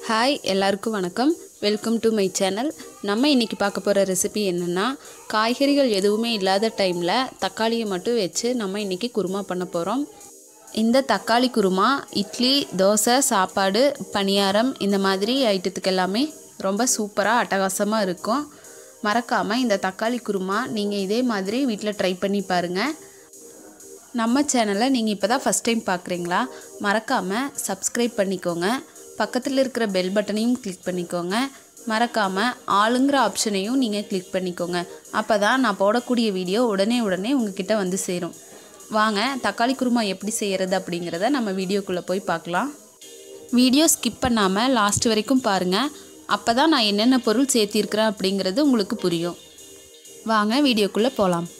Hi எல்லாருக்கும் வணக்கம். Welcome to my channel. நம்ம இன்றைக்கி பார்க்க போகிற ரெசிபி என்னென்னா, காய்கறிகள் எதுவுமே இல்லாத டைமில் தக்காளியை மட்டும் வச்சு நம்ம இன்றைக்கி குருமா பண்ண போகிறோம். இந்த தக்காளி குருமா இட்லி, தோசை, சாப்பாடு, பணியாரம் இந்த மாதிரி ஐட்டத்துக்கு எல்லாமே ரொம்ப சூப்பராக அட்டகாசமாக இருக்கும். மறக்காமல் இந்த தக்காளி குருமா நீங்கள் இதே மாதிரி வீட்டில் ட்ரை பண்ணி பாருங்கள். நம்ம சேனலை நீங்கள் இப்போ தான் ஃபஸ்ட் டைம் பார்க்குறீங்களா? மறக்காமல் சப்ஸ்கிரைப் பண்ணிக்கோங்க. பக்கத்தில் இருக்கிற பெல் பட்டனையும் கிளிக் பண்ணிக்கோங்க. மறக்காமல் ஆளுங்கிற ஆப்ஷனையும் நீங்கள் கிளிக் பண்ணிக்கோங்க. அப்போ தான் நான் போடக்கூடிய வீடியோ உடனே உங்ககிட்ட வந்து சேரும். வாங்க தக்காளி குருமா எப்படி செய்கிறது அப்படிங்கிறத நம்ம வீடியோக்குள்ளே போய் பார்க்கலாம். வீடியோ ஸ்கிப் பண்ணாமல் லாஸ்ட் வரைக்கும் பாருங்கள். அப்போ தான் நான் என்னென்ன பொருள் சேர்த்திருக்கிறேன் அப்படிங்கிறது உங்களுக்கு புரியும். வாங்க வீடியோக்குள்ளே போகலாம்.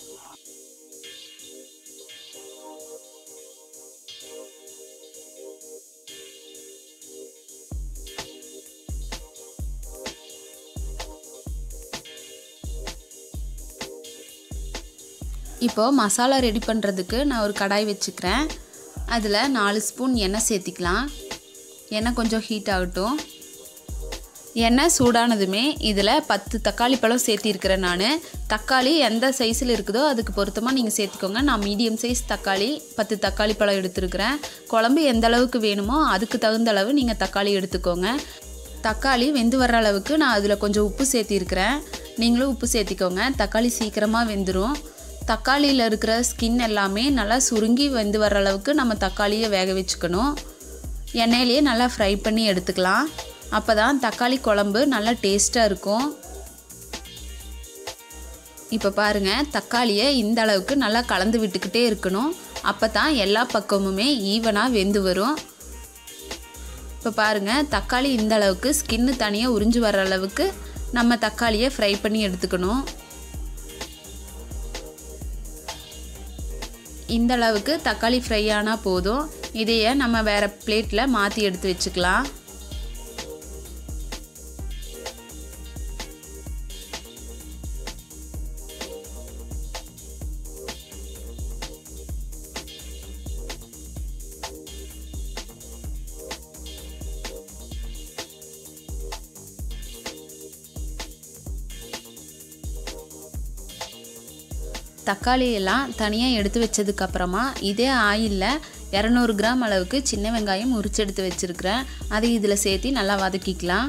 இப்போது மசாலா ரெடி பண்ணுறதுக்கு நான் ஒரு கடாய் வச்சுக்கிறேன். அதில் 4 ஸ்பூன் எண்ணெய் சேர்த்திக்கலாம். எண்ணெய் கொஞ்சம் ஹீட் ஆகட்டும். எண்ணெய் சூடானதுமே இதில் 10 தக்காளி பழம் சேர்த்திருக்கிறேன். நான் தக்காளி எந்த சைஸில் இருக்குதோ அதுக்கு பொருத்தமாக நீங்கள் சேர்த்துக்கோங்க. நான் மீடியம் சைஸ் தக்காளி 10 தக்காளி பழம் எடுத்துருக்கிறேன். குழம்பு எந்த அளவுக்கு வேணுமோ அதுக்கு தகுந்த அளவு நீங்கள் தக்காளி எடுத்துக்கோங்க. தக்காளி வெந்து வர்ற அளவுக்கு நான் அதில் கொஞ்சம் உப்பு சேர்த்திருக்கிறேன். நீங்களும் உப்பு சேர்த்திக்கோங்க. தக்காளி சீக்கிரமாக வெந்துடும். தக்காளியில் இருக்கிற ஸ்கின் எல்லாமே நல்லா சுருங்கி வெந்து வர்ற அளவுக்கு நம்ம தக்காளியை வேக வச்சுக்கணும். எண்ணெயிலேயே நல்லா ஃப்ரை பண்ணி எடுத்துக்கலாம். அப்போ தான் தக்காளி குழம்பு நல்லா டேஸ்ட்டாக இருக்கும். இப்போ பாருங்கள், தக்காளியை இந்த அளவுக்கு நல்லா கலந்து விட்டுக்கிட்டே இருக்கணும். அப்போ தான் எல்லா பக்கமுமே ஈவனாக வெந்து வரும். இப்போ பாருங்கள், தக்காளி இந்த அளவுக்கு ஸ்கின்னு தனியாக உறிஞ்சு வர்ற அளவுக்கு நம்ம தக்காளியை ஃப்ரை பண்ணி எடுத்துக்கணும். இந்த அளவுக்கு தக்காளி ஃப்ரை ஆனால் போதும். இதையே நம்ம வேறு பிளேட்டில் மாற்றி எடுத்து வச்சுக்கலாம். தக்காளியெல்லாம் தனியாக எடுத்து வச்சதுக்கப்புறமா இதே ஆயிலில் 200 கிராம் அளவுக்கு சின்ன வெங்காயம் உரிச்சு எடுத்து வச்சுருக்கிறேன். அதை இதில் சேர்த்து நல்லா வதக்கிக்கலாம்.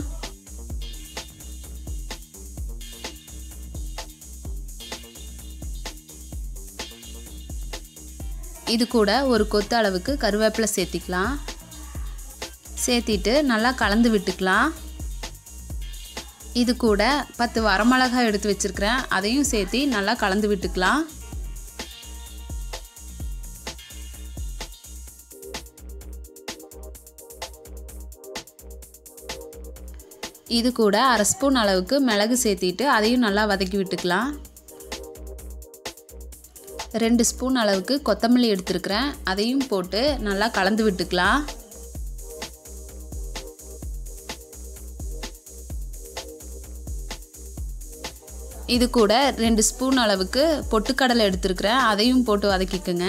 இது கூட ஒரு கொத்து அளவுக்கு கருவேப்பிலை சேர்த்திக்கலாம். சேர்த்திட்டு நல்லா கலந்து விட்டுக்கலாம். இது கூட 10 வரமிளகாய் எடுத்து வச்சுருக்கிறேன். அதையும் சேர்த்து நல்லா கலந்து விட்டுக்கலாம். இது கூட 1/2 ஸ்பூன் அளவுக்கு மிளகு சேர்த்திட்டு அதையும் நல்லா வதக்கி விட்டுக்கலாம். 2 ஸ்பூன் அளவுக்கு கொத்தமல்லி எடுத்துருக்கிறேன். அதையும் போட்டு நல்லா கலந்து விட்டுக்கலாம். இது கூட 2 ஸ்பூன் அளவுக்கு பொட்டுக்கடலை எடுத்துருக்கிறேன். அதையும் போட்டு வதக்கிக்குங்க.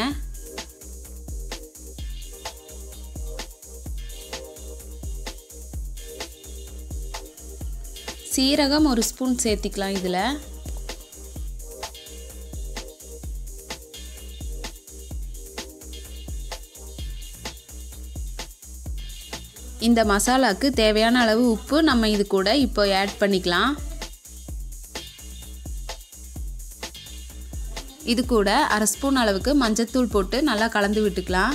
சீரகம் 1 ஸ்பூன் சேர்த்திக்கலாம். இதில் இந்த மசாலாவுக்கு தேவையான அளவு உப்பு நம்ம இது கூட இப்போ ஆட் பண்ணிக்கலாம். இது கூட 1/2 ஸ்பூன் அளவுக்கு மஞ்சத்தூள் போட்டு நல்லா கலந்து விட்டுக்கலாம்.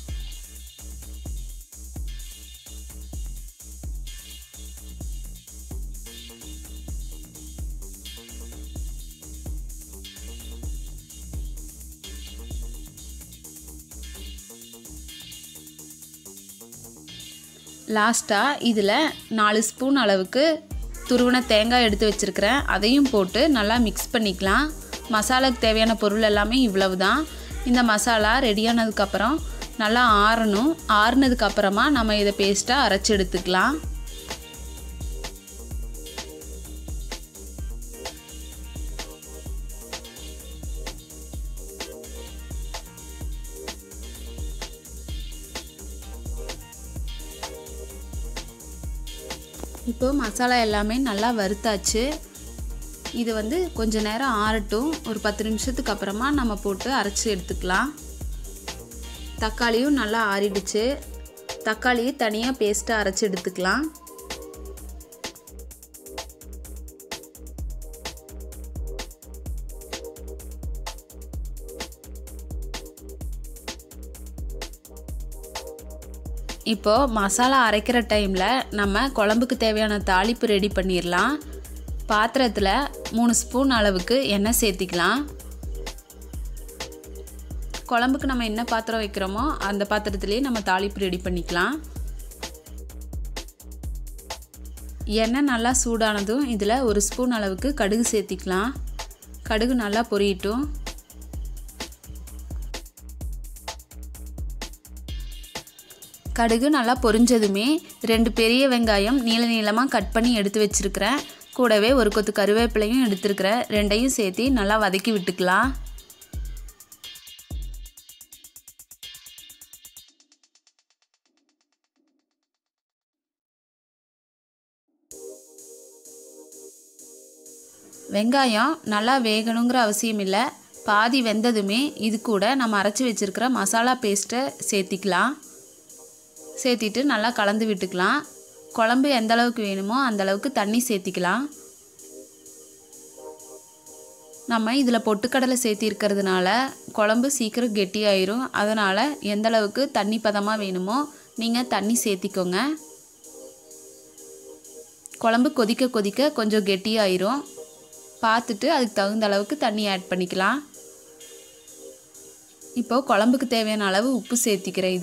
லாஸ்ட்டாக இதில் 4 ஸ்பூன் அளவுக்கு துருவின தேங்காய் எடுத்து வச்சுருக்கிறேன். அதையும் போட்டு நல்லா மிக்ஸ் பண்ணிக்கலாம். மசாலாவுக்கு தேவையான பொருள் எல்லாமே இவ்வளவு தான். இந்த மசாலா ரெடியானதுக்கப்புறம் நல்லா ஆறணும். ஆறுனதுக்கப்புறமா நம்ம இதை பேஸ்ட்டாக அரைச்சி எடுத்துக்கலாம். இப்போ மசாலா எல்லாமே நல்லா வறுத்தாச்சு. இது கொஞ்ச நேரம் ஆறட்டும். ஒரு 10 நிமிஷத்துக்கு அப்புறமா நம்ம போட்டு அரைச்சி எடுத்துக்கலாம். தக்காளியும் நல்லா ஆறிடுச்சு. தக்காளியை தனியாக பேஸ்ட்டாக அரைச்சி எடுத்துக்கலாம். இப்போ மசாலா அரைக்கிற டைமில் நம்ம குழம்புக்கு தேவையான தாளிப்பு ரெடி பண்ணிடலாம். பாத்திரத்தில் 3 ஸ்பூன் அளவுக்கு எண்ணெய் சேர்த்திக்கலாம். குழம்புக்கு நம்ம என்ன பாத்திரம் வைக்கிறோமோ அந்த பாத்திரத்திலே நம்ம தாளிப்பு ரெடி பண்ணிக்கலாம். எண்ணெய் நல்லா சூடானதும் இதில் 1 ஸ்பூன் அளவுக்கு கடுகு சேர்த்திக்கலாம். கடுகு நல்லா பொரியட்டும். கடுகு நல்லா பொரிஞ்சதுமே 2 பெரிய வெங்காயம் நீள நீளமாக கட் பண்ணி எடுத்து வச்சுருக்கிறேன். கூடவே ஒரு கொத்து கருவேப்பிலையும் எடுத்துருக்கிறேன். ரெண்டையும் சேர்த்து நல்லா வதக்கி விட்டுக்கலாம். வெங்காயம் நல்லா வேகணுங்கிற அவசியம் இல்லை. பாதி வெந்ததுமே இது கூட நம்ம அரைச்சி வச்சுருக்கிற மசாலா பேஸ்ட்டை சேர்த்திக்கலாம். சேர்த்திட்டு நல்லா கலந்து விட்டுக்கலாம். குழம்பு எந்த அளவுக்கு வேணுமோ அந்த அளவுக்கு தண்ணி சேர்த்திக்கலாம். நம்ம இதில் பொட்டுக்கடலை சேர்த்திருக்கிறதுனால குழம்பு சீக்கிரம் கெட்டியாயிரும். அதனால் எந்த அளவுக்கு தண்ணி பதமாக வேணுமோ நீங்கள் தண்ணி சேர்த்திக்கோங்க. குழம்பு கொதிக்க கொதிக்க கொஞ்சம் கெட்டியாயிரும். பார்த்துட்டு அதுக்கு தகுந்த அளவுக்கு தண்ணி ஆட் பண்ணிக்கலாம். இப்போது குழம்புக்கு தேவையான அளவு உப்பு சேர்த்திக்கிறேன்.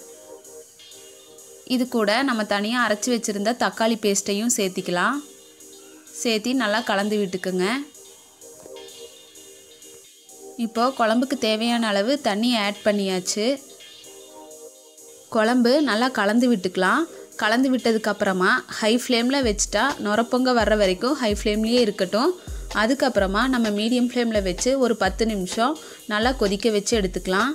இது கூட நம்ம தனியாக அரைச்சி வச்சுருந்த தக்காளி பேஸ்ட்டையும் சேர்த்திக்கலாம். சேர்த்தி நல்லா கலந்து விட்டுக்குங்க. இப்போது குழம்புக்கு தேவையான அளவு தண்ணி ஆட் பண்ணியாச்சு. குழம்பு நல்லா கலந்து விட்டுக்கலாம். கலந்து விட்டதுக்கப்புறமா ஹை ஃப்ளேமில் வச்சுட்டா நுரப்பொங்க வர்ற வரைக்கும் ஹை ஃப்ளேம்லேயே இருக்கட்டும். அதுக்கப்புறமா நம்ம மீடியம் ஃப்ளேமில் வச்சு ஒரு 10 நிமிஷம் நல்லா கொதிக்க வச்சு எடுத்துக்கலாம்.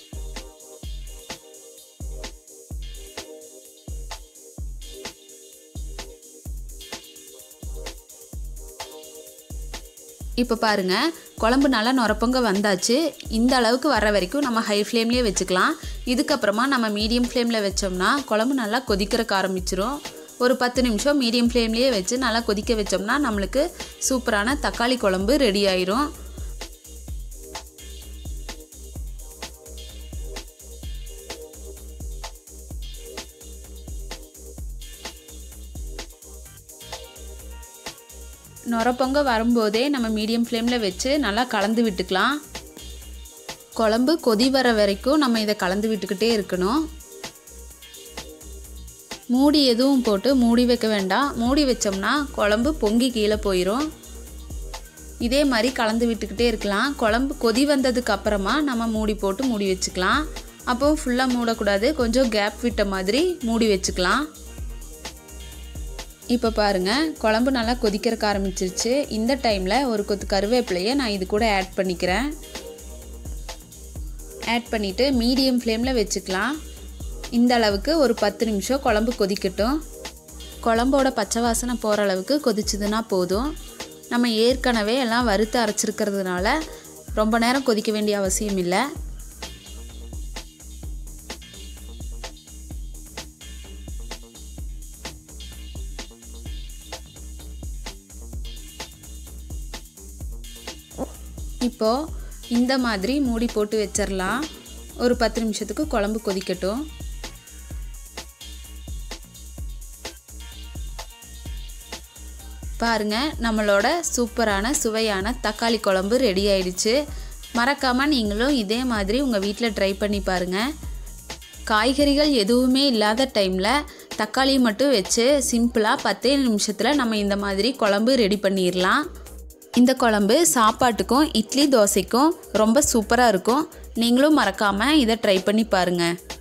இப்போ பாருங்கள், குழம்பு நல்லா நுரப்பொங்க வந்தாச்சு. இந்த அளவுக்கு வர வரைக்கும் நம்ம ஹை ஃப்ளேம்லேயே வச்சுக்கலாம். இதுக்கப்புறமா நம்ம மீடியம் ஃப்ளேமில் வச்சோம்னா குழம்பு நல்லா கொதிக்கிறக்க ஆரம்பிச்சிரும். ஒரு 10 நிமிஷம் மீடியம் ஃப்ளேம்லேயே வச்சு நல்லா கொதிக்க வச்சோம்னா நம்மளுக்கு சூப்பரான தக்காளி குழம்பு ரெடி ஆயிரும். நுரப்பொங்க வரும்போதே நம்ம மீடியம் ஃப்ளேமில் வச்சு நல்லா கலந்து விட்டுக்கலாம். குழம்பு கொதி வர வரைக்கும் நம்ம இதை கலந்து விட்டுக்கிட்டே இருக்கணும். மூடி எதுவும் போட்டு மூடி வைக்க வேண்டாம். மூடி வச்சோம்னா குழம்பு பொங்கி கீழே போயிடும். இதே மாதிரி கலந்து விட்டுக்கிட்டே இருக்கலாம். குழம்பு கொதி வந்ததுக்கு அப்புறமா நம்ம மூடி போட்டு மூடி வச்சுக்கலாம். அப்போ ஃபுல்லாக மூடக்கூடாது, கொஞ்சம் கேப் விட்ட மாதிரி மூடி வச்சுக்கலாம். இப்போ பாருங்கள், குழம்பு நல்லா கொதிக்கிறக்க ஆரம்பிச்சிருச்சு. இந்த டைமில் ஒரு கொத்து கருவேப்பிலையை நான் இது கூட ஆட் பண்ணிக்கிறேன். ஆட் பண்ணிவிட்டு மீடியம் ஃப்ளேமில் வச்சுக்கலாம். இந்த அளவுக்கு ஒரு 10 நிமிஷம் குழம்பு கொதிக்கட்டும். குழம்போட பச்சை வாசனை போகிற அளவுக்கு கொதிச்சதுன்னா போதும். நம்ம ஏற்கனவே எல்லாம் வறுத்து அரைச்சிருக்கிறதுனால ரொம்ப நேரம் கொதிக்க வேண்டிய அவசியம் இல்லை. இப்போது இந்த மாதிரி மூடி போட்டு வச்சிடலாம். ஒரு 10 நிமிஷத்துக்கு குழம்பு கொதிக்கட்டும். பாருங்கள், நம்மளோட சூப்பரான சுவையான தக்காளி குழம்பு ரெடி ஆயிடுச்சு. மறக்காமல் நீங்களும் இதே மாதிரி உங்கள் வீட்டில் ட்ரை பண்ணி பாருங்கள். காய்கறிகள் எதுவுமே இல்லாத டைமில் தக்காளி மட்டும் வச்சு சிம்பிளாக 10 நிமிஷத்தில் நம்ம இந்த மாதிரி குழம்பு ரெடி பண்ணிடலாம். இந்த குழம்பு சாப்பாட்டுக்கும் இட்லி தோசைக்கும் ரொம்ப சூப்பராக இருக்கும். நீங்களும் மறக்காமல் இதை ட்ரை பண்ணி பாருங்கள்.